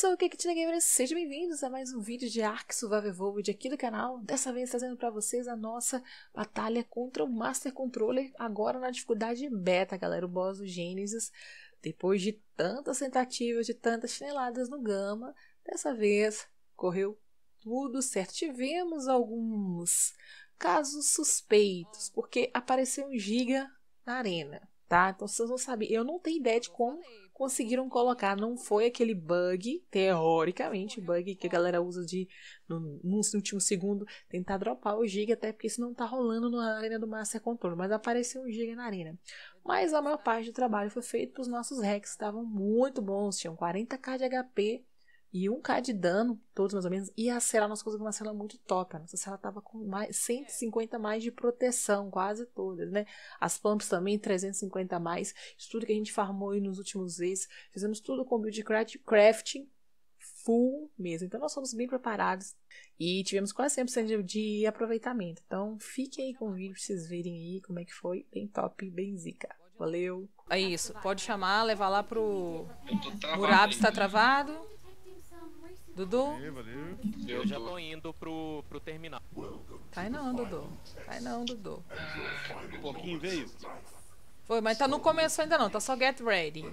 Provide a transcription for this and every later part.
pessoal, aqui é Kitina Gamer, sejam bem-vindos a mais um vídeo de Ark Survival Evolved aqui do canal. Dessa vez trazendo para vocês a nossa batalha contra o Master Controller, agora na dificuldade beta, galera, o boss do Genesis. Depois de tantas tentativas, de tantas chineladas no Gama, dessa vez correu tudo certo. Tivemos alguns casos suspeitos, porque apareceu um giga na arena, tá? Então vocês vão saber, eu não tenho ideia de como conseguiram colocar, não foi aquele bug, teoricamente, bug que a galera usa de, no último segundo, tentar dropar o giga, até porque isso não tá rolando na arena do Master Control, mas apareceu um giga na arena. Mas a maior parte do trabalho foi feito para os nossos hacks, estavam muito bons, tinham 40k de HP e 1k de dano, todos mais ou menos, e a cela, nós conseguimos uma cela muito top, a nossa cela tava com mais, 150 mais de proteção, quase todas, né? As pumps também, 350 mais, isso tudo que a gente farmou aí nos últimos vezes, fizemos tudo com build crafting full mesmo, então nós somos bem preparados e tivemos quase 100% de aproveitamento, então fiquem aí com o vídeo pra vocês verem aí como é que foi, bem top, bem zica. Valeu! É isso, pode chamar, levar lá pro... Murab está travado. Dudu? Valeu. Eu já tô indo pro terminal. Cai não, Dudu. Cai não, Dudu. Um pouquinho veio. Foi, mas tá, não começou ainda não, tá só get ready.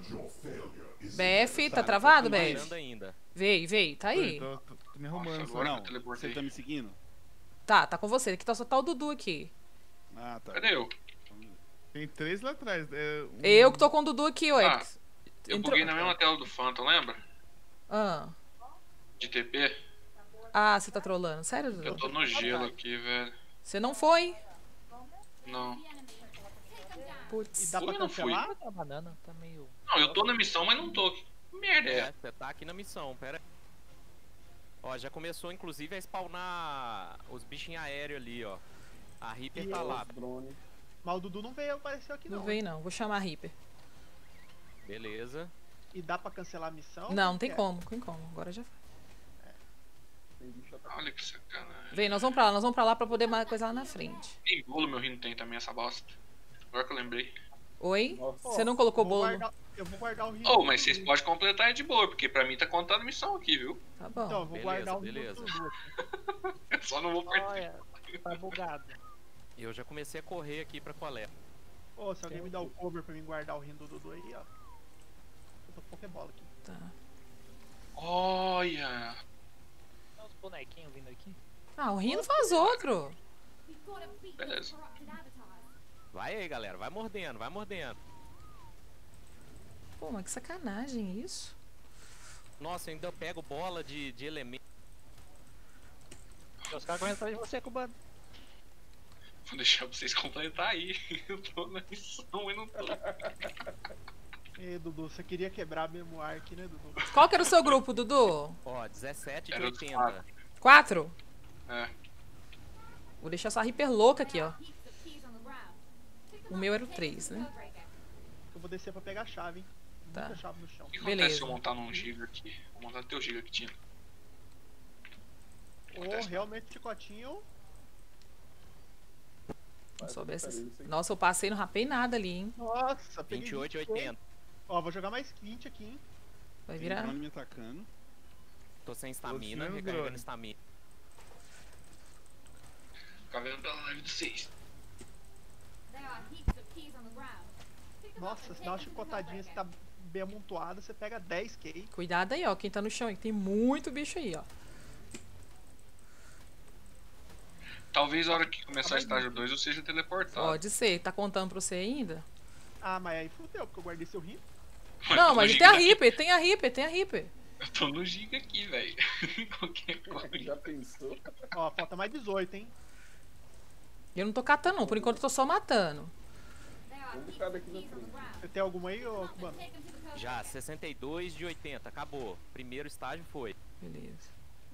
BF, tá travado, BF? Ainda. Veio, tá aí. Tô me arrumando, não. Você tá me seguindo? Tá com você, aqui tá só tá o Dudu aqui. Ah, tá. Cadê eu? Tem 3 lá atrás. Eu que tô com o Dudu aqui, ué. Eu buguei na mesma tela do Phantom, lembra? Ah. De TP. Ah, você tá trolando, sério, Dudu? Eu tô no gelo aqui, velho. Você não foi? Não. Putz. Dá pra Eu não fui. cancelar? A banana tá meio... Não, eu tô na missão, mas não tô. Que merda é essa? Você tá aqui na missão, pera aí. Ó, já começou inclusive a spawnar os bichinhos aéreos ali, ó. A Reaper tá lá. Mas o Dudu não veio, apareceu aqui não. Não veio não, vou chamar a Reaper. Beleza. E dá pra cancelar a missão? Não tem como, agora já foi. Olha que sacanagem. Vem, nós vamos pra lá pra poder mais coisa lá na frente. Nem bolo meu rio não tem também, essa bosta. Agora que eu lembrei. Oi? Pô, Você não colocou bolo? Eu vou guardar o rio. Oh, mas vocês podem completar de boa, porque pra mim tá contando missão aqui, viu? Tá bom. Então, eu vou Beleza, guardar o rio beleza. do Dudu aqui. Eu só não vou participar. Olha, tá bugado. Eu já comecei a correr aqui pra qual é. Ô, se alguém me dá o cover pra mim guardar o rio do Dudu aí, ó. Eu tô com Pokébola aqui. Tá. Olha. Tem uns bonequinhos vindo aqui. Ah, o Rino faz outro. Beleza. Vai aí, galera. Vai mordendo, vai mordendo. Pô, mas que sacanagem isso. Nossa, eu ainda pego bola de elemento. Os caras correndo atrás de você, Cubano. Vou deixar vocês completar aí. Eu tô na missão e não tô. E Dudu, você queria quebrar mesmo o Ark, né, Dudu? Qual que era o seu grupo, Dudu? Ó, 17 de Era os 80. 4? É. Vou deixar essa Reaper louca aqui, ó. O meu era o 3, né? Eu vou descer pra pegar a chave, hein? Tá. Muita chave no chão. O que acontece Beleza. se eu montar num giga aqui? Vou montar teu giga aqui, Tino. Ô, realmente, chicotinho. Não soubesse assim. Nossa, eu passei, não rapei nada ali, hein? Nossa, peguei 28 de 28. 80. Ó, vou jogar mais 20 aqui, hein? Vai Tem virar. drone me atacando. Tô sem estamina, Outro recarregando drone. estamina. Ficar vendo pela live de 6. Nossa, se dá uma chicotadinha, se tá bem amontoada, você pega 10k. Cuidado aí, ó. Quem tá no chão aí. Tem muito bicho aí, ó. Talvez a hora que começar o estágio 2 eu seja teleportado. Pode ser. Tá contando pra você ainda? Ah, mas aí fudeu, porque eu guardei seu rio. Não, mas tem a Reaper, tem a Reaper. Eu tô no giga aqui, velho. Qualquer coisa. Já pensou? Ó, falta mais 18, hein? Eu não tô catando, não. Por enquanto eu tô só matando. Um bocado aqui na frente. Você tem alguma aí, ô Cubano? Já, 62 de 80. Acabou. Primeiro estágio foi. Beleza.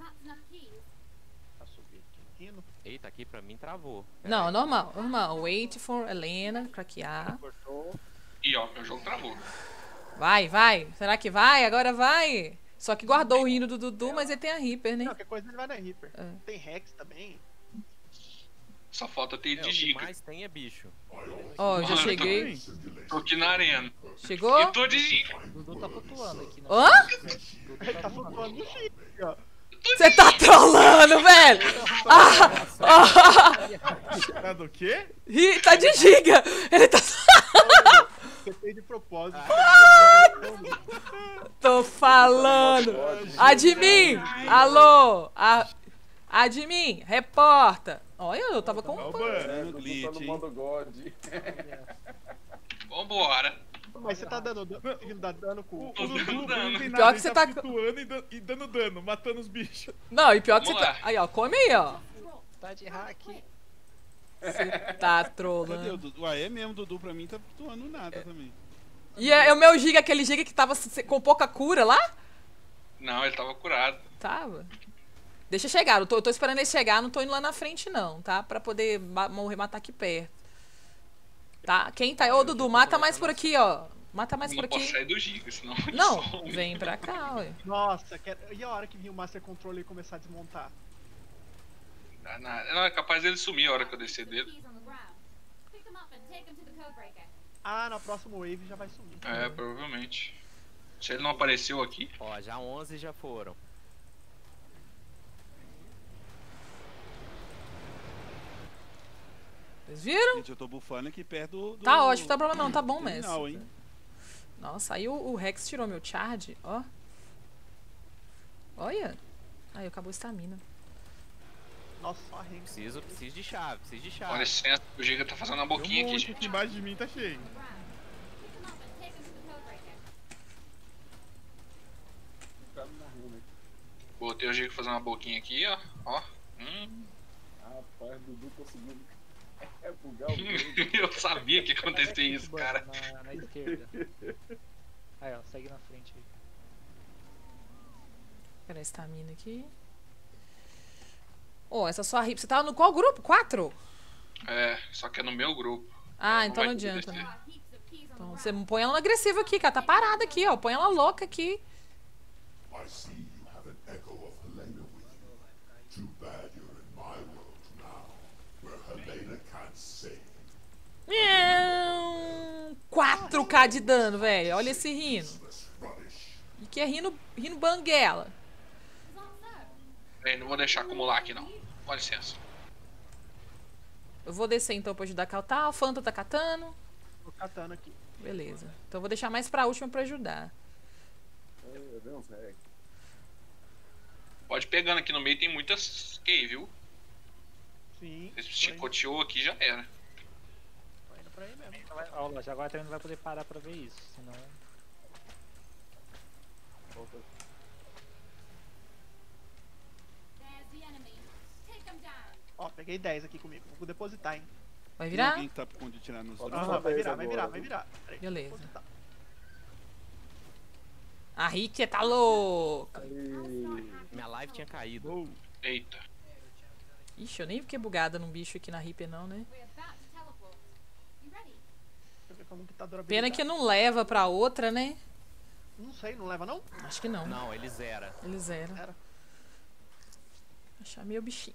Tá subindo aqui. Hino. Eita, aqui pra mim travou. Não, normal. Wait for Helena craquear. Cortou. E ó, meu jogo travou. Vai. Será que vai? Agora vai. Só que guardou o Rino do Dudu, mas ele tem a Reaper, né? Não, qualquer coisa ele vai na Reaper. É. Tem Rex também. Só falta ter de O que giga. mais tem é bicho. Ó, já Mano, cheguei. Tô aqui na arena. Chegou? E tô de giga. O Dudu tá flutuando aqui, né? Hã? Ele tá flutuando no chip, ó. Você tá trolando, velho! Tá do quê? Tá de giga! Ele tá. Você fez de propósito. Tô falando! Admin! Alô! Admin! Reporta! Olha, eu tava com. Ó o É, banano, Dudu glitch, tá no hein? modo God. Vambora. Mas você tá conseguindo dar dano com O Dudu não tem nada, Pior que ele você tá tá- flutuando e dando dano, matando os bichos. Não, e pior que você Vamos tá. lá. Aí, ó, come aí, ó. Tá de hack. Tá Cadê o trolando. Dudu? Ué, é mesmo, o Dudu pra mim tá flutuando nada também. E é o meu giga, aquele giga que tava com pouca cura lá? Não, ele tava curado. Tava. Deixa eu chegar, eu tô esperando ele chegar, não tô indo lá na frente não, tá? Pra poder matar aqui perto. Tá? Quem tá... Ô, Dudu, mata mais por aqui, ó. Mata mais por Não posso aqui. sair do giga, senão... Não, some. vem pra cá, ué. Nossa, e a hora que vinha o Master Controller e começar a desmontar? Dá nada. Não, é capaz dele sumir a hora que eu descer dele. Ah, na próxima wave já vai sumir. É, provavelmente. Se ele não apareceu aqui... Ó, já 11 já foram. Vocês viram? Gente, eu tô bufando aqui perto do... Tá ótimo, não tá problema não, tá bom terminal, mesmo. hein? Nossa, aí o Rex tirou meu charge, ó. Olha. Aí, acabou a estamina. Nossa, só a Renga. Preciso de chave, preciso de Com chave. licença, o giga tá fazendo uma Tem boquinha um aqui, monte gente. aqui embaixo de mim, tá cheio. Botei o giga fazendo uma boquinha aqui, ó. Ó. Rapaz, Dudu conseguiu bugar o jogo. Eu sabia que ia acontecer isso, cara. Na esquerda. Aí, ó, segue na frente aí. Pera a estamina aqui. Ó, essa sua RIP. Você tava no qual grupo? 4? É, só que é no meu grupo. Ah, Não então não vai poder adianta, descer. né? Então você põe ela no agressivo aqui, cara. Tá parada aqui, ó. Põe ela louca aqui. I see you have an echo of Helena with you. Too bad you're in my world now, where Helena can't save. 4k de dano, velho. Olha esse rino. Useless rubbish. E que é rino banguela. Bem, não vou deixar acumular aqui, não. Com licença. Eu vou descer então pra ajudar a catar. O Fanta tá catando. Tô catando aqui. Beleza. Então eu vou deixar mais pra última pra ajudar. Eu dei uns hack. Pode ir pegando aqui no meio, tem muitas cave, viu? Sim. Esse chicoteou aqui já era. Tô indo pra aí mesmo. Ó, Loja, agora também não vai poder parar pra ver isso, senão... Ó, peguei 10 aqui comigo. Vou depositar, hein. Vai Tem virar? alguém que tá por conta de tirar nos outros? Aham, vai virar, agora, vai virar, viu? vai virar. Peraí, Beleza. depositar. A Rick tá louca. Minha live tinha caído. Oh, Eita. Ixi, eu nem fiquei bugada num bicho aqui na Reaper não, né? Deixa eu ver como que tá a Pena durabilidade. que não leva pra outra, né? Não sei, não leva não? Acho que não. Não, ele zera. Ele zera. Era. Achar meu bichinho.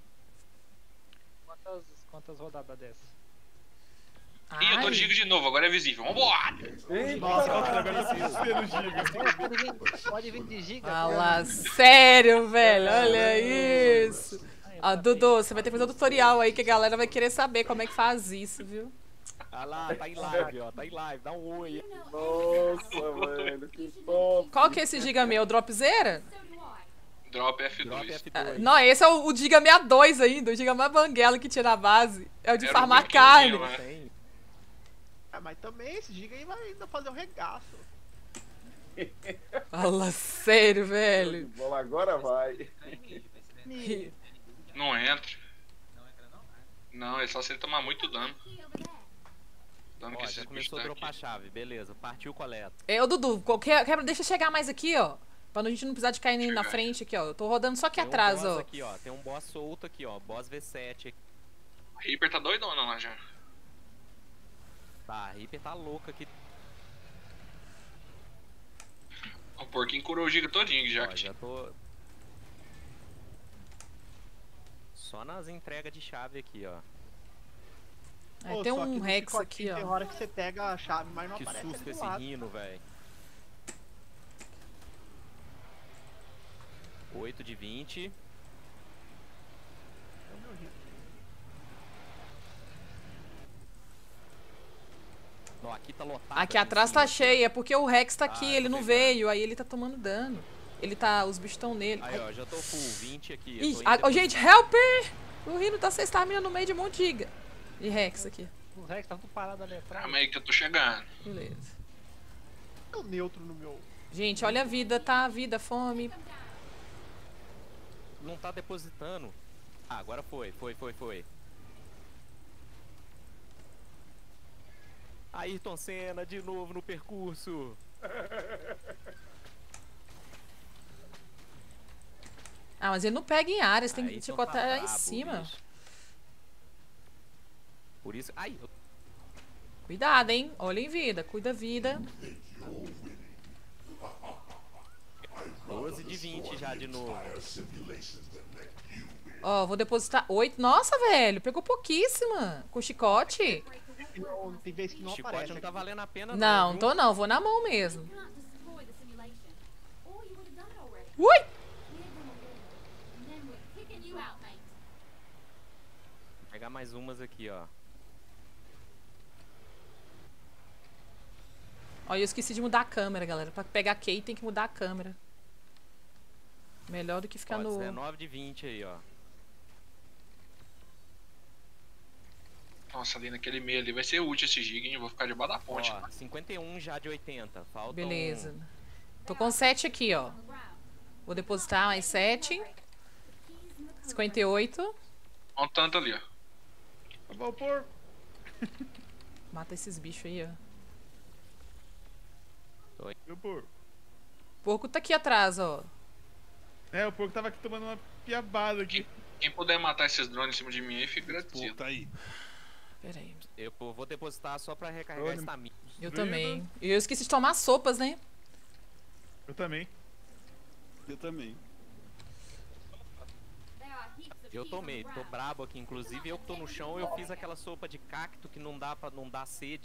Quantas rodadas dessa? Ih, eu tô Ai. de giga de novo, agora é visível. Vambora! Nossa, agora eu tô desespero, Giga. Pode vir de giga. Ah lá, sério, velho. Olha isso. Ó, Dudu, você vai ter que fazer um tutorial aí que a galera vai querer saber como é que faz isso, viu? Ah lá, tá em live, ó. Tá em live. Dá um oi. Nossa, velho, que top. Qual que é esse giga meu? Dropzera? Drop F2. Drop Ah, F2. não, esse é o Giga 62 ainda, o Giga mais banguela que tinha na base. É o de Era farmar o brinquedinho, carne. né? Tem. Ah, mas também esse giga aí vai ainda fazer o regaço. Fala sério, velho. Bola agora vai. Não entra. Não, é só se ele tomar muito dano. Dano que Ó, esses já bichos começou a dão dropar a aqui. chave. Beleza, partiu coleta. É, ô Dudu, deixa eu chegar mais aqui, ó. Pra gente não precisar de cair nem na frente aqui, ó. Eu tô rodando só aqui Tem um atrás, boss ó. aqui, ó. Tem um boss solto aqui, ó. Boss V7 aqui. A Reaper tá doidona lá já. Tá, a Reaper tá louca aqui. O porquinho curou o giga todinho já. Ó, já tô... Só nas entregas de chave aqui, ó. Aí Ô, tem só que um no Rex chicotinho aqui, Tem ó. hora que você pega a chave, mas não Que aparece susto ali do esse lado. rino, velho. 8 de 20. É o meu rino. Ó, aqui tá lotado. Aqui atrás tá em cima, cheio, é porque o Rex tá aqui, Ah, ele tô não pegando. veio, aí ele tá tomando dano. Ele tá, os bichos estão nele. Aí, ó, já tô full 20 aqui. eu Ih, tô indo gente, depositar. help! O Rino tá sem stamina no meio de um monte de giga. De Rex aqui. Os Rex tá tudo parado ali atrás. Calma aí que eu tô chegando. Beleza. É o neutro no meu. Gente, olha a vida, tá? A vida, fome. Não tá depositando. Ah, agora foi. Ayrton Senna de novo no percurso. Ah, mas ele não pega em áreas, tem que Ayrton chicotar tá lá em brabo, cima. bicho. Por isso... Ai, eu... Cuidado, hein? Olha em vida, cuida a vida. 12 de 20 já de novo. Ó, vou depositar 8. Nossa, velho, pegou pouquíssima. Com chicote. Não, tem vezes que não Chicote aparece. não tá valendo a pena Não, viu? tô não, vou na mão mesmo. Can't destroy the simulation. Or you would have done it already. Ui! We're gonna win. And then we're kicking you out, mate. Vou pegar mais umas aqui, ó. Ó, eu esqueci de mudar a câmera, galera. Pra pegar Kay tem que mudar a câmera. Melhor do que ficar Ó, no... 19 de 20 aí, ó. Nossa, ali naquele meio ali vai ser útil esse giga, hein? Eu vou ficar debaixo da ponte. Ó, 51 já de 80. Faltam... Beleza. Tô com 7 aqui, ó. On the ground. Vou depositar mais 7. Keys in the crew. 58. Olha o tanto ali, ó. Eu vou pôr. Mata esses bichos aí, ó. Meu porco. O porco tá aqui atrás, ó. É, o porco tava aqui tomando uma piabada aqui. Quem puder matar esses drones em cima de mim aí, fica O porco agradecido. tá aí. Pera aí. Eu vou depositar só pra recarregar Olha. estamina. Eu Breno. também. E eu esqueci de tomar sopas, né? Eu também. Eu também. There are heaps of Eu keys on tomei, the tô ground. brabo aqui. Inclusive eu que tô no chão, eu fiz aquela sopa de cacto que não dá pra não dar sede.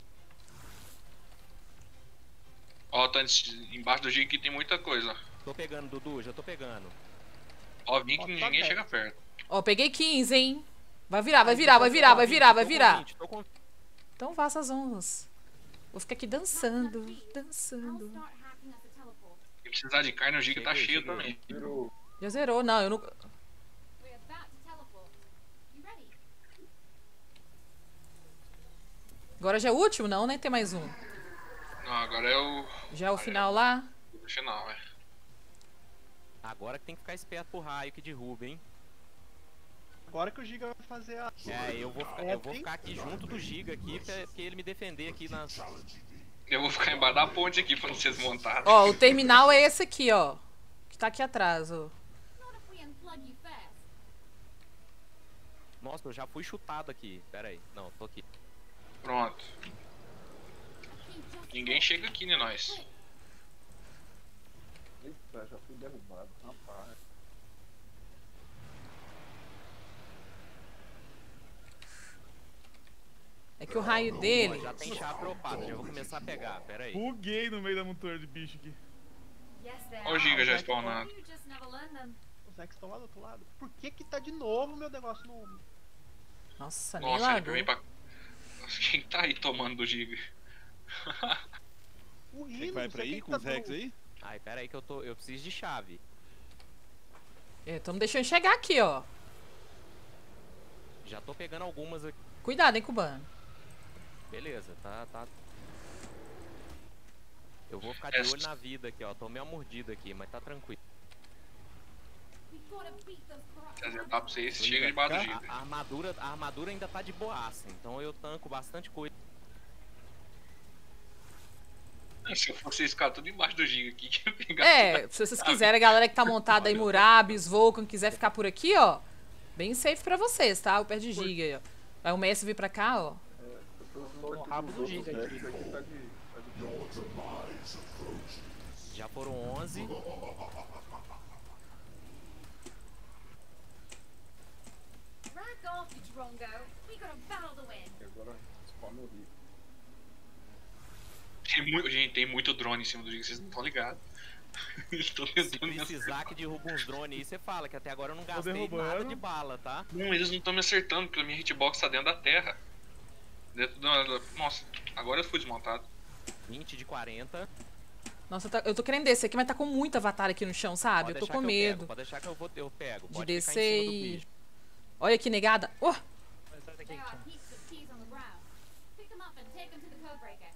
Ó, tá embaixo do giga que tem muita coisa. Tô pegando, Dudu, já tô pegando. Ó, vim que Ó, tá ninguém perto. chega perto. Ó, peguei 15, hein? Vai virar, vai virar, vai virar, vai virar, vai virar. Tô com... Então faça as honras. Vou ficar aqui dançando, I'll dançando. start hacking us a teleport. Se precisar de carne, o giga tá Cheguei, cheio cheguei. também. Virou. Já zerou, não, eu não... We're about to teleport. You ready? Agora já é o último? Não, né? Tem mais um. Não, agora é o Já é o final lá. final, é. Agora que tem que ficar esperto pro raio que derruba, hein? Agora que o Giga vai fazer a. É, eu vou ficar aqui junto do Giga aqui pra ele me defender aqui nas... Eu vou ficar embaixo da ponte aqui pra não ser desmontado. Ó, o terminal é esse aqui, ó. Que tá aqui atrás, ó. Not if we unplug you fast. Nossa, eu já fui chutado aqui. Pera aí. Não, tô aqui. Pronto. A key just Ninguém chega aqui, né, nós? Eita, já fui derrubado. Rapaz. É que o raio dele... Ó, já tem chave dropada, já vou começar a pegar. Pera aí. Buguei no meio da montoura de bicho aqui. Yes, there Ó o giga já are. spawnado. You just never learn them. Os Rex estão lá do outro lado. Por que que tá de novo meu negócio no. Nossa, nem Nossa, ele largou. veio pra... Nossa, quem tá aí tomando do giga? O Quem Rino, vai não pra sei aí quem com tá os Rex do- aí? Ai, pera aí que eu preciso de chave. É, tamo deixando chegar aqui, ó. Já tô pegando algumas aqui. Cuidado, hein, cubano. Beleza, tá. Eu vou ficar de olho na vida aqui, ó. Tomei uma mordida aqui, mas tá tranquilo. We gotta beat those corrupt. Trazer pra vocês, chega debaixo do giga. A armadura ainda tá de boaça, então eu tanco bastante coisa. Se eu fosse ficar tudo embaixo do giga aqui, que eu ia pegar É, se vocês quiserem, a galera que tá montada aí, Murabis, Vulcan, quiser ficar por aqui, ó. Bem safe pra vocês, tá? O pé de giga aí, ó. Aí o Messi vir pra cá, ó. Tô no rabo do Giga aqui. Rex aqui tá de Já foram 11. Rack off, you Rongo. We got a battle to win. E agora spawna o Rio. Gente, tem muito drone em cima do Giga, vocês não estão ligados. Eles estão Se tentando me precisar que derruba uns drones aí, você fala, que até agora eu não gastei derrubando. nada de bala, tá? Não, eles não estão me acertando, porque a minha hitbox tá dentro da terra. Dentro da... Nossa, agora eu fui desmontado. 20 de 40. Nossa, eu tô querendo descer aqui, mas tá com muita avatar aqui no chão, sabe? Pode Eu tô deixar com que medo pego, pode deixar que eu pego. de Pode descer ficar em cima do e... bicho. Olha que negada. Oh! Mas sai daqui, There are Tim. heaps of keys on the ground. Pick them up and take them to the codebreaker.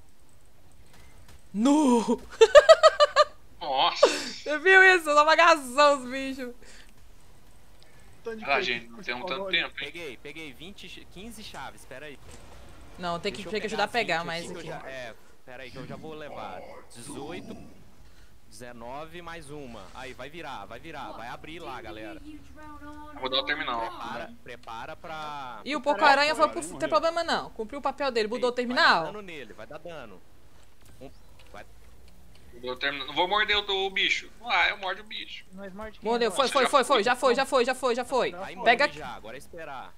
No! Nossa! Você viu isso? Uma vagação os bichos. Tanto de Ah, coisa gente, que não temos spawnou tanto ali. tempo, hein? Peguei 15 chaves, pera aí. Não, tem que Deixa eu ajudar a as pegar 20 mais aqui que aqui. eu já- pera aí que eu já vou levar. 18, 19 mais uma. Aí, vai virar, vai abrir lá, galera. You drone on. Eu vou dar o terminal. Prepara pra... E o Porco-Aranha foi pro... Não tem problema não. Cumpriu o papel dele, mudou o Vai dar terminal. dano nele, vai dar dano. Não vou morder o bicho. Ah, eu mordo o bicho. Nós morde quem Mordeu, agora? foi, já foi. Vai Pega embora já, agora é esperar.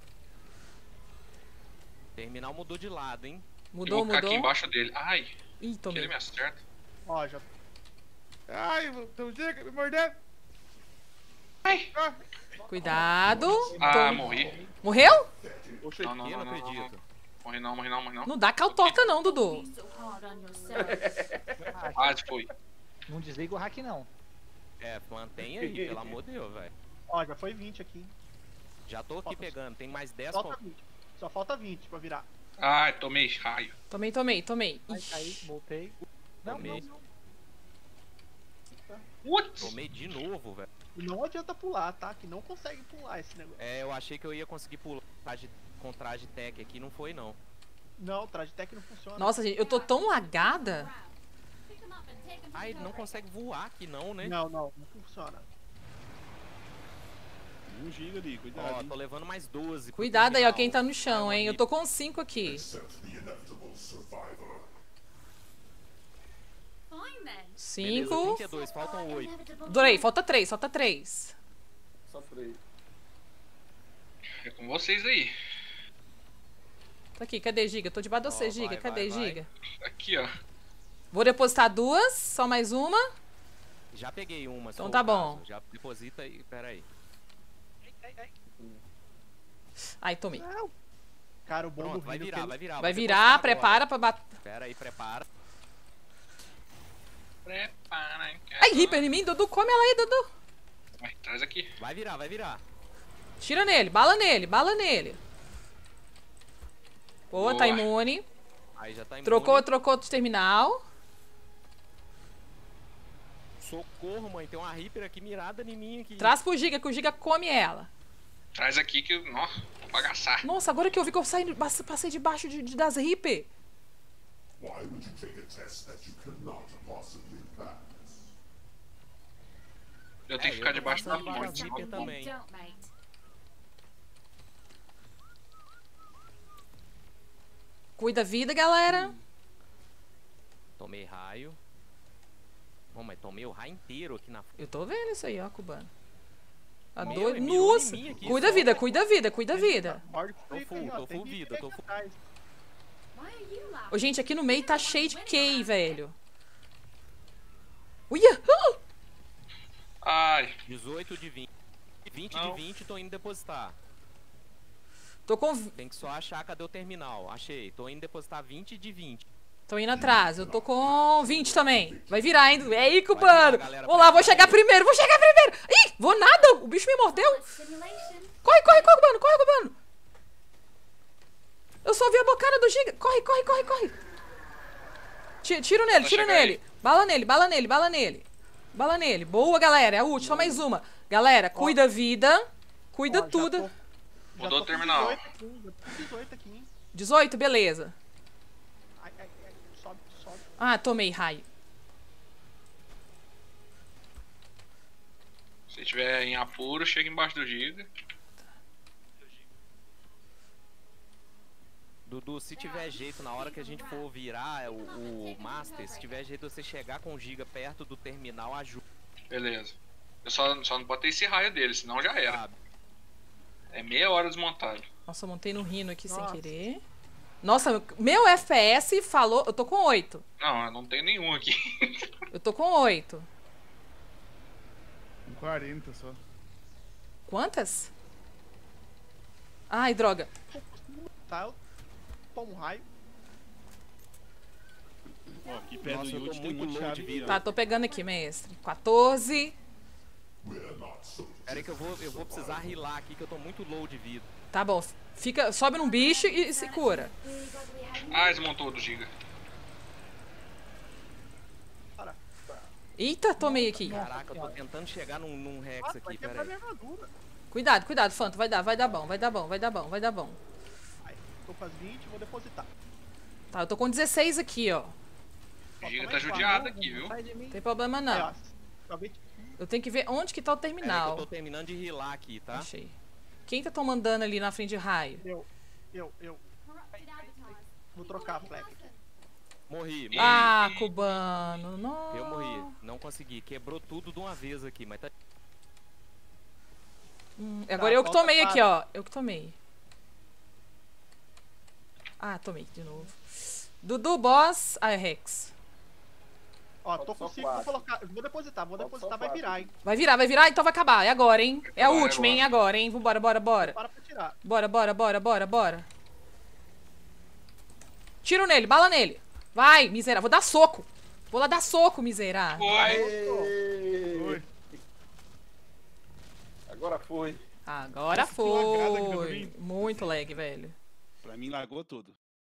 Terminal mudou de lado, hein? Eu Mudou, vou ficar aqui mudou. embaixo dele. Ai, Ih, que ele tomei. me acerta. Ó, já. Ai, tem um Giga me mordendo. Ai! Cuidado. Ah, morri. Morreu? Oxe, Não, não, Eu não, não não, não. acredito. Morri não. Não dá caltorta não, Dudu. Be so hard on yourself. Ah, foi. Não desliga o hack, não. É, mantém aí, pelo amor de Deus, velho. Ó, já foi 20 aqui. Já tô aqui Falta- pegando, tem mais 10 Falta 20. Só falta 20 pra virar. Ai, tomei raio. Tomei. Ai, caí, voltei. Não, Tomei. não. Putz! Tomei de novo, velho. E não adianta pular, tá? Que não consegue pular esse negócio. É, eu achei que eu ia conseguir pular com traje tech aqui, não foi não. Não, o traje tech não funciona. Nossa, gente, eu tô tão lagada. Pick them up and take them to Ah, the ele não codebreaker. consegue voar aqui não, né? Não funciona. 1 Giga ali, cuidado. Ó, hein? tô levando mais 12. pro Cuidado aí, ó, terminal. quem tá no chão, Ah, hein? Eu tô com 5 aqui. Accept the inevitable survivor. Fine then. Beleza, 5. 32, faltam 8. Inevitable Adorei, falta 3. Só 3. É com vocês aí. Tá aqui, cadê Giga? Tô debaixo de você, Ó, Giga. vai, Cadê vai, vai. Giga? Aqui, ó. Vou depositar 2, só mais uma. Já peguei uma, se Então for tá o bom. caso. Já deposita aí, pera aí. Ai, tomei. Cara, o bom Pronto, do vai vídeo virar, é que vai virar. Vai vou virar, depositar prepara agora. pra bater. Pera aí, prepara. Prepara. Ai, Reaper em mim, Dudu, come ela aí, Dudu. Vai, traz aqui. Vai virar. Tira nele, bala nele. Boa, tá Boa. imune. Aí já tá imune. Trocou de terminal. Socorro, mãe, tem uma Reaper aqui mirada em mim aqui. Traz pro Giga, que o Giga come ela. Traz aqui que eu. Ó, vou bagaçar. Nossa, agora que eu vi que eu passei debaixo das Reaper. Why would you take a test that you cannot possibly pass? Eu tenho que ficar eu tô debaixo da passando ponte. debaixo. You também. don't, mate. Cuida a vida, galera. Tomei raio. Bom, mas tomei o raio inteiro aqui na frente. Eu tô vendo isso aí, ó, cubano. Tá Meu, doido. ele mirou em Nossa. mim aqui, Cuida a só. vida, cuida a vida, cuida a vida. Morde Tô clica full, aí, ó, tô tem full que vida, ver tô aqui full. atrás. Why are you laughing? Ô, gente, aqui no meio tá cheio de Key, velho. Uia! Ai, 18 de 20. 20 Não. de 20, tô indo depositar. Tô com... Tem que só achar cadê o terminal. Achei. Tô indo depositar 20 de 20. Tô indo atrás. Eu tô com 20 também. Vai virar, hein? É aí, virar, cubano. galera, Vou lá, vou prepara chegar aí. primeiro. Ih, vou nada. O bicho me mordeu. Simulation. Corre, cubano. Eu só vi a bocada do Giga. Corre. Tiro nele, Vou tiro chegar nele. Bala nele. Boa, galera. É a última, só mais uma. Galera, cuida a vida. Cuida Ó, já tudo. tô- Mudou já o tô com terminal. 18 aqui, já tô com 18 aqui, hein? 18, beleza. Ai, sobe. Ah, tomei raio. Se tiver em apuro, chega embaixo do Giga. Dudu, se tiver jeito, na hora que a gente for virar o Master, se tiver jeito de você chegar com o Giga perto do terminal, ajuda. Beleza. Eu só não botei esse raio dele, senão já era. Sabe? É meia hora desmontado. Nossa, eu montei no Rhino aqui sem Nossa. querer. Nossa, meu FPS falou... Eu tô com 8. Não, eu não tenho nenhum aqui. Eu tô com 8. Com 40 só. Quantas? Ai, droga. Tá, eu tomo um raio. Ó, aqui perto Nossa, do eu tô Yute tem um muito monte de low de chave. vida. Tá, tô pegando aqui, mestre. 14. Pera aí que eu vou precisar healar aqui, que eu tô muito low de vida. Tá bom. Fica, sobe num bicho e se cura. Ah, desmontou o do Giga. Eita, tomei aqui. Caraca, eu tô tentando chegar num Rex Nossa, vai aqui, quebrar pera aí. minha armadura. Cuidado, cuidado, Phantom. Vai dar bom, vai dar bom, vai dar bom, vai dar bom. Aí, tô com as 20, vou depositar. Tá, eu tô com 16 aqui, ó. O Giga tá judiado aqui, viu? Sai de mim. Não tem problema Aí, não. ó, acabei de... Eu tenho que ver onde que tá o Pera aí que eu terminal. tô terminando de healar aqui, tá? Achei. Quem tá tomando dano ali na frente de raio? Eu. Corrupted avatars. Vou trocar a fleck aqui. Morri. Ah, cubano. Não. Eu morri. Não consegui. Quebrou tudo de uma vez aqui, mas tá... Agora eu que falta tomei aqui, quatro. ó. Eu que tomei. Ah, tomei de novo. Dudu, boss. Ah, é Rex. Ó, tô Falta com só 5, vou quatro. colocar. Vou depositar, Falta só vai quatro. virar, hein? Vai virar, então vai acabar. É agora, hein? É a Vai, última, hein? agora. Agora, hein? Vambora, bora. Para pra tirar. Bora. Tiro nele, bala nele. Vai, miserável. Vou dar soco. Vou lá dar soco, miserável. Foi! Foi. Agora foi. Agora Nossa, que lagada que deu pra foi. mim. Muito lag, velho. Pra mim, largou tudo.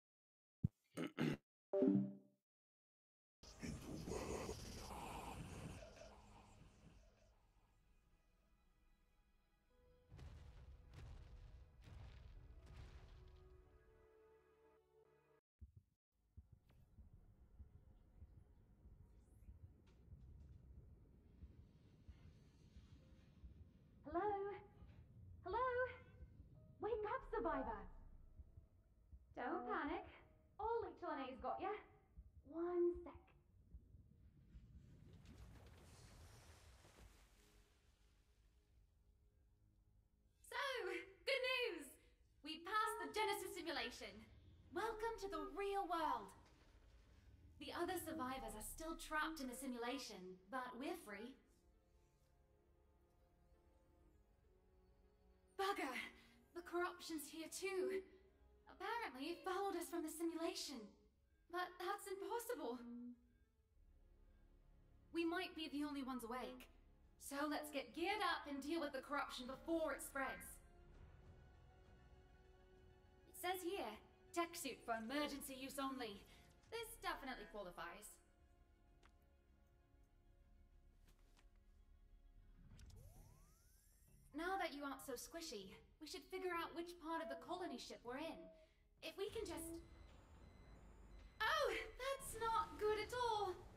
Hello? Hello? Wake up, survivor! Don't panic. All Lictornate's got ya. 1 sec. So, good news! We passed the Genesis simulation. Welcome to the real world. The other survivors are still trapped in the simulation, but we're free. Bugger! The corruption's here too. Apparently it followed us from the simulation. But that's impossible. We might be the only ones awake. So let's get geared up and deal with the corruption before it spreads. It says here, tech suit for emergency use only. This definitely qualifies. Now that you aren't so squishy, we should figure out which part of the colony ship we're in. If we can just... Oh, that's not good at all.